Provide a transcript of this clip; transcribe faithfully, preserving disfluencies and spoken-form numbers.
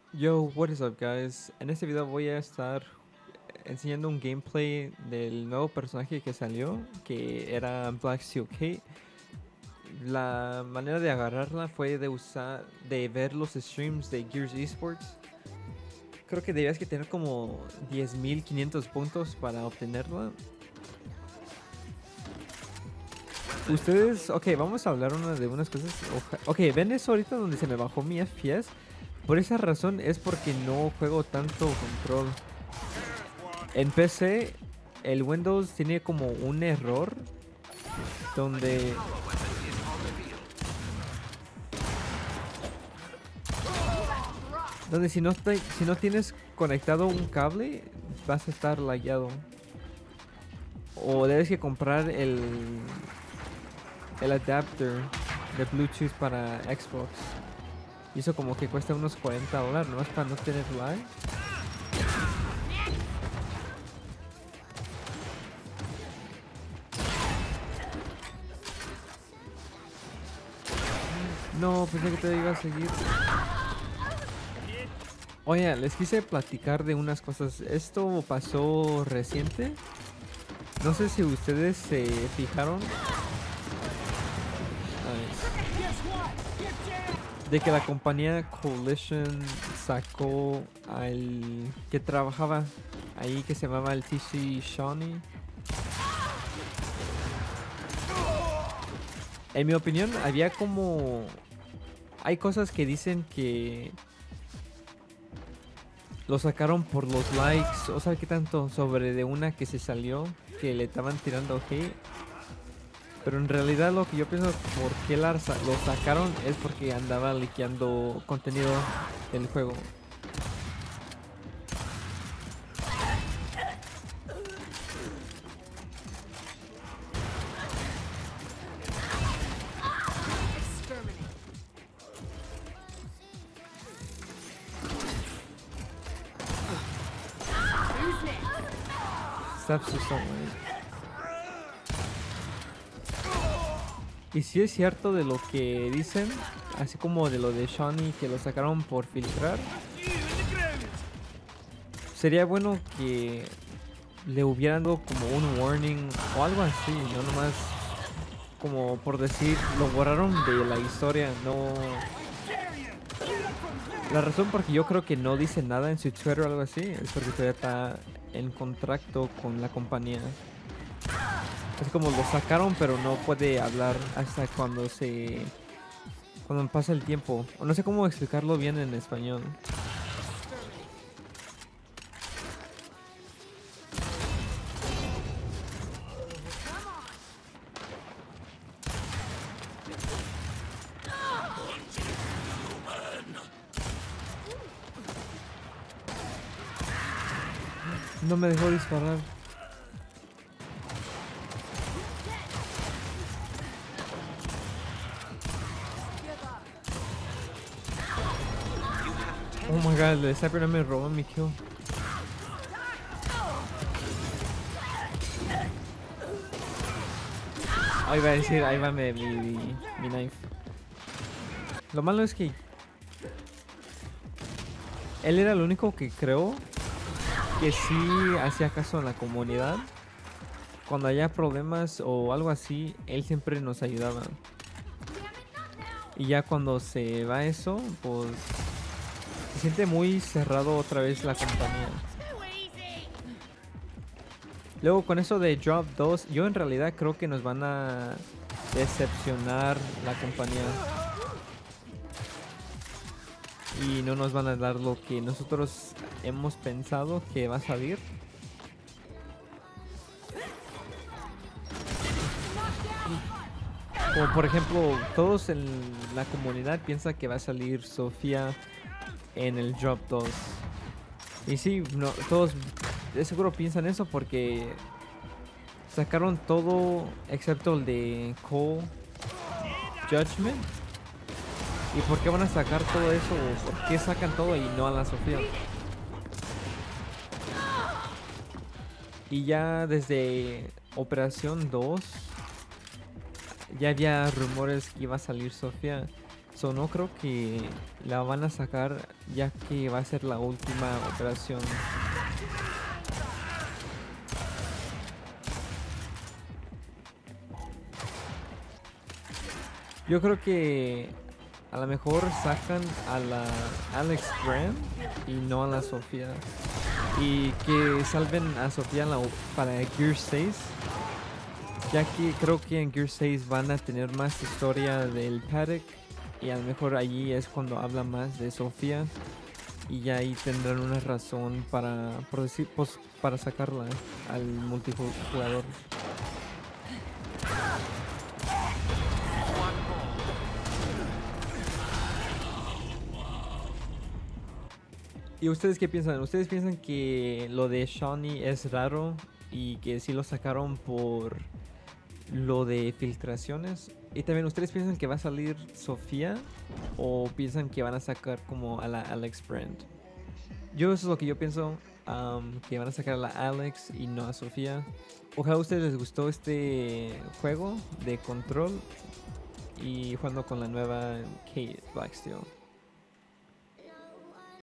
Yo, what is up guys? En este video voy a estar enseñando un gameplay del nuevo personaje que salió, que era Black Steel Kate. La manera de agarrarla fue de usar, de ver los streams de Gears Esports. Creo que debías que tener como diez mil quinientos puntos para obtenerla. Ustedes, ok, vamos a hablar una de unas cosas. Oja- Ok, ven eso ahorita donde se me bajó mi F P S. Por esa razón es porque no juego tanto control. En P C, el Windows tiene como un error donde donde si no está- si no tienes conectado un cable vas a estar lagueado. O debes que comprar el el adapter de Bluetooth para Xbox. Y eso como que cuesta unos cuarenta dólares, ¿no? Es para no tener lag. No, pensé que te iba a seguir. Oye, les quise platicar de unas cosas. Esto pasó reciente. No sé si ustedes se fijaron. A ver, de que la compañía Coalition sacó al que trabajaba ahí, que se llamaba el T C Shawnee. En mi opinión, había como... Hay cosas que dicen que lo sacaron por los likes. O sea, ¿qué tanto? Sobre de una que se salió, que le estaban tirando hate. Pero en realidad lo que yo pienso por qué la sa- lo sacaron es porque andaba liqueando contenido del juego. Steps or something. Y si es cierto de lo que dicen, así como de lo de Shawnee que lo sacaron por filtrar, sería bueno que le hubieran dado como un warning o algo así, no nomás como por decir, lo borraron de la historia, no... La razón por que yo creo que no dice nada en su Twitter o algo así es porque todavía está en contrato con la compañía. Es como lo sacaron pero no puede hablar hasta cuando se... cuando pasa el tiempo. O no sé cómo explicarlo bien en español. No me dejó disparar. Oh my god, el sniper no me robó mi kill. Ahí va a decir, ahí va mi, mi, mi, mi knife. Lo malo es que él era el único que creo que sí hacía caso en la comunidad. Cuando haya problemas o algo así, él siempre nos ayudaba. Y ya cuando se va eso, pues se siente muy cerrado otra vez la compañía. Luego con eso de Drop dos, yo en realidad creo que nos van a decepcionar la compañía. Y no nos van a dar lo que nosotros hemos pensado que va a salir. Como por ejemplo, todos en la comunidad piensan que va a salir Sofía en el Drop dos. Y sí, no, todos de seguro piensan eso porque sacaron todo excepto el de Cole Judgment. ¿Y por qué van a sacar todo eso? ¿O por qué sacan todo y no a la Sofía? Y ya desde Operación dos ya había rumores que iba a salir Sofía. So, no creo que la van a sacar ya que va a ser la última operación. Yo creo que a lo mejor sacan a la Alex Brand y no a la Sofía. Y que salven a Sofía la, para Gear seis. Ya que creo que en Gear seis van a tener más historia del Paddock. Y a lo mejor allí es cuando habla más de Sofía. Y ya ahí tendrán una razón para, por decir, pues, para sacarla al multijugador. ¿Y ustedes qué piensan? ¿Ustedes piensan que lo de Shawnee es raro y que sí lo sacaron por lo de filtraciones? Y también, ¿ustedes piensan que va a salir Sofía o piensan que van a sacar como a la Alex Brand? Yo eso es lo que yo pienso, um, que van a sacar a la Alex y no a Sofía. Ojalá a ustedes les gustó este juego de control y jugando con la nueva Cait Blacksteel.